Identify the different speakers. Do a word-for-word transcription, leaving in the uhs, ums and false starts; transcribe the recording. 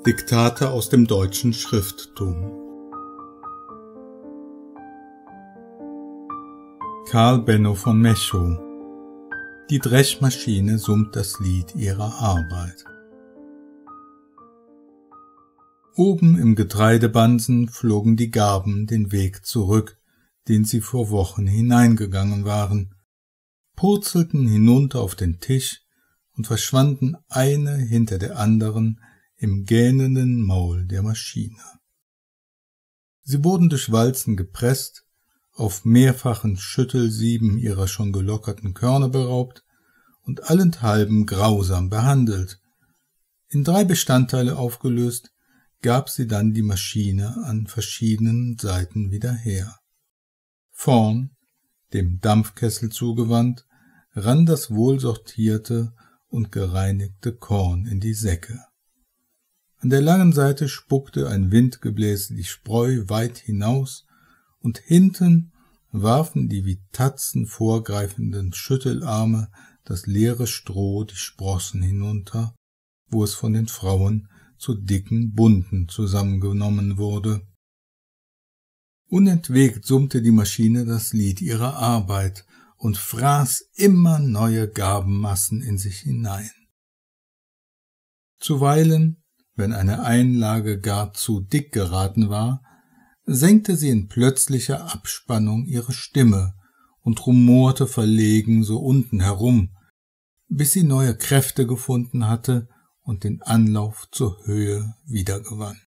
Speaker 1: Diktate aus dem deutschen Schrifttum. Carl Benno von Mechow. Die Dreschmaschine summt das Lied ihrer Arbeit. Oben im Getreidebansen flogen die Garben den Weg zurück, den sie vor Wochen hineingegangen waren, purzelten hinunter auf den Tisch und verschwanden eine hinter der anderen im gähnenden Maul der Maschine. Sie wurden durch Walzen gepresst, auf mehrfachen Schüttelsieben ihrer schon gelockerten Körner beraubt und allenthalben grausam behandelt. In drei Bestandteile aufgelöst, gab sie dann die Maschine an verschiedenen Seiten wieder her. Vorn, dem Dampfkessel zugewandt, rann das wohlsortierte und gereinigte Korn in die Säcke. An der langen Seite spuckte ein Windgebläs die Spreu weit hinaus, und hinten warfen die wie Tatzen vorgreifenden Schüttelarme das leere Stroh die Sprossen hinunter, wo es von den Frauen zu dicken Bunten zusammengenommen wurde. Unentwegt summte die Maschine das Lied ihrer Arbeit und fraß immer neue Garbenmassen in sich hinein. Zuweilen, wenn eine Einlage gar zu dick geraten war, senkte sie in plötzlicher Abspannung ihre Stimme und rumorte verlegen so unten herum, bis sie neue Kräfte gefunden hatte und den Anlauf zur Höhe wiedergewann.